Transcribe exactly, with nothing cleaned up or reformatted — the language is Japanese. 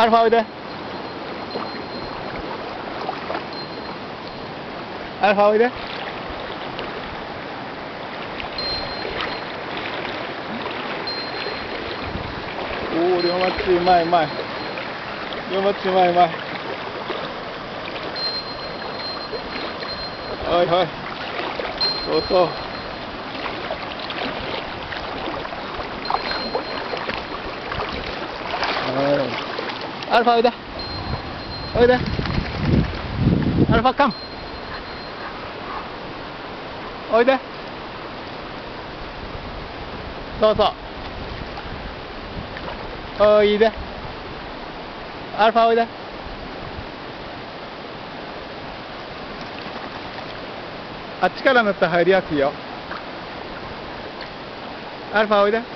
アルファおいで。アルファおいで。おお、リオマッチうまいうまい。リオマッチうまいうまい。はいはい。そうそう。アルファおいで。おいで。アルファカム。おいで。そうそう。おいで。アルファおいで。あっちから塗ったら入りやすいよ。アルファおいで。